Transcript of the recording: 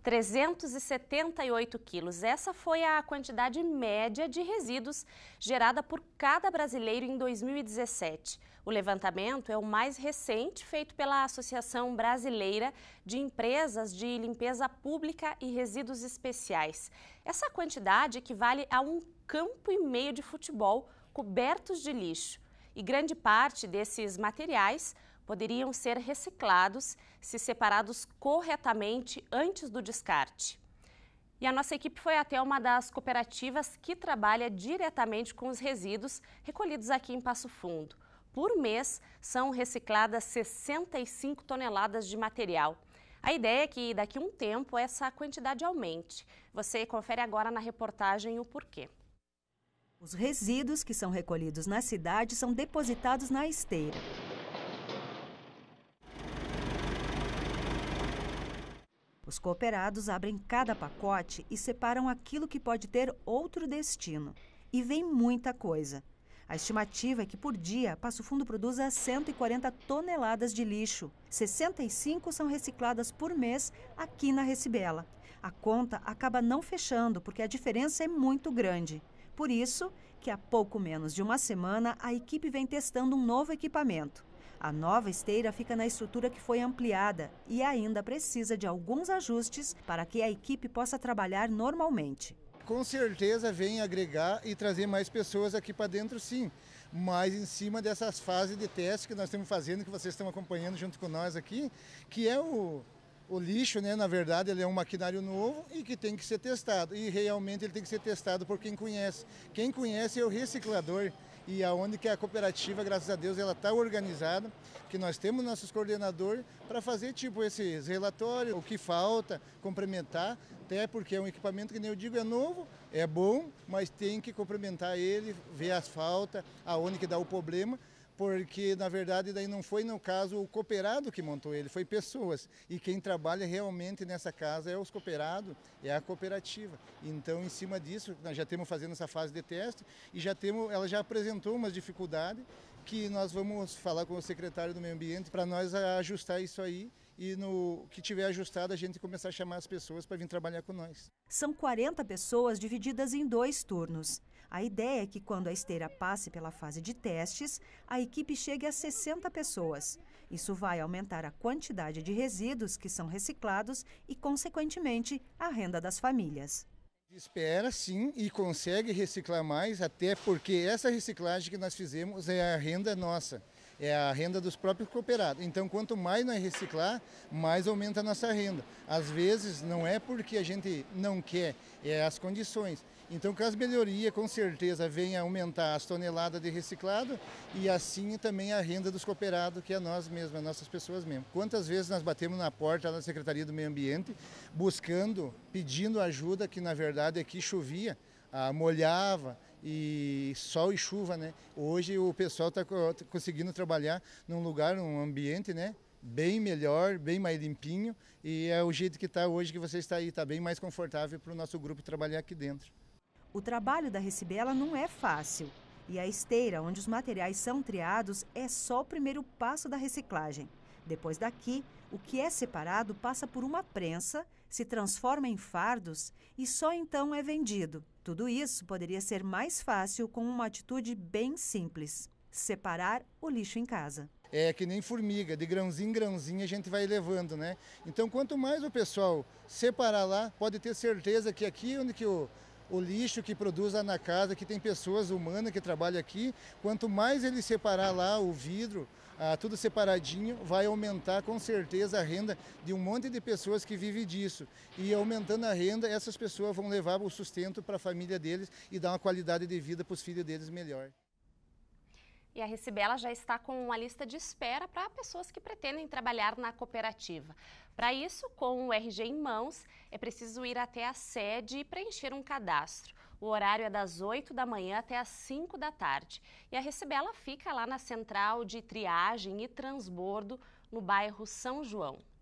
378 quilos. Essa foi a quantidade média de resíduos gerada por cada brasileiro em 2017. O levantamento é o mais recente, feito pela Associação Brasileira de Empresas de Limpeza Pública e Resíduos Especiais. Essa quantidade equivale a 1,5 campo de futebol cobertos de lixo. E grande parte desses materiais poderiam ser reciclados se separados corretamente antes do descarte. E a nossa equipe foi até uma das cooperativas que trabalha diretamente com os resíduos recolhidos aqui em Passo Fundo. Por mês, são recicladas 65 toneladas de material. A ideia é que daqui a um tempo essa quantidade aumente. Você confere agora na reportagem o porquê. Os resíduos que são recolhidos na cidade são depositados na esteira. Os cooperados abrem cada pacote e separam aquilo que pode ter outro destino. E vem muita coisa. A estimativa é que por dia Passo Fundo produza 140 toneladas de lixo. 65 são recicladas por mês aqui na Recibela. A conta acaba não fechando porque a diferença é muito grande. Por isso que há pouco menos de uma semana a equipe vem testando um novo equipamento. A nova esteira fica na estrutura que foi ampliada e ainda precisa de alguns ajustes para que a equipe possa trabalhar normalmente. Com certeza vem agregar e trazer mais pessoas aqui para dentro, sim. Mas em cima dessas fases de teste que nós estamos fazendo, que vocês estão acompanhando junto com nós aqui, que é o lixo, né, na verdade, ele é um maquinário novo e que tem que ser testado. E realmente ele tem que ser testado por quem conhece. Quem conhece é o reciclador. E aonde que a cooperativa, graças a Deus, ela está organizada, que nós temos nossos coordenadores para fazer tipo esses relatórios, o que falta, complementar, até porque é um equipamento que, nem eu digo, é novo, é bom, mas tem que complementar ele, ver as faltas, aonde que dá o problema, porque, na verdade, daí não foi, no caso, o cooperado que montou ele, foi pessoas. E quem trabalha realmente nessa casa é os cooperados, é a cooperativa. Então, em cima disso, nós já estamos fazendo essa fase de teste e ela já apresentou umas dificuldades que nós vamos falar com o secretário do Meio Ambiente para nós ajustar isso aí e no que tiver ajustado a gente começar a chamar as pessoas para vir trabalhar com nós. São 40 pessoas divididas em 2 turnos. A ideia é que quando a esteira passe pela fase de testes, a equipe chegue a 60 pessoas. Isso vai aumentar a quantidade de resíduos que são reciclados e, consequentemente, a renda das famílias. Espera sim e consegue reciclar mais, até porque essa reciclagem que nós fizemos é a renda nossa. É a renda dos próprios cooperados. Então, quanto mais nós reciclar, mais aumenta a nossa renda. Às vezes, não é porque a gente não quer, é as condições. Então, com as melhorias, com certeza, vem a aumentar as toneladas de reciclado e assim também a renda dos cooperados, que é nós mesmos, as nossas pessoas mesmo. Quantas vezes nós batemos na porta da Secretaria do Meio Ambiente, buscando, pedindo ajuda, que na verdade aqui chovia, molhava, e sol e chuva, né? Hoje o pessoal está conseguindo trabalhar num lugar, num ambiente, né, bem melhor, bem mais limpinho, e é o jeito que está hoje, que você está aí, está bem mais confortável para o nosso grupo trabalhar aqui dentro. O trabalho da Recibela não é fácil, e a esteira onde os materiais são triados é só o primeiro passo da reciclagem. Depois daqui, o que é separado passa por uma prensa, se transforma em fardos e só então é vendido. Tudo isso poderia ser mais fácil com uma atitude bem simples: separar o lixo em casa. É que nem formiga, de grãozinho em grãozinho a gente vai levando, né? Então, quanto mais o pessoal separar lá, pode ter certeza que aqui onde que o lixo que produz lá na casa, que tem pessoas humanas que trabalham aqui, quanto mais ele separar lá o vidro, tudo separadinho, vai aumentar com certeza a renda de um monte de pessoas que vivem disso. E aumentando a renda, essas pessoas vão levar o sustento para a família deles e dar uma qualidade de vida para os filhos deles melhor. E a Recibela já está com uma lista de espera para pessoas que pretendem trabalhar na cooperativa. Para isso, com o RG em mãos, é preciso ir até a sede e preencher um cadastro. O horário é das 8 da manhã até as 5 da tarde. E a Recibela fica lá na central de triagem e transbordo, no bairro São João.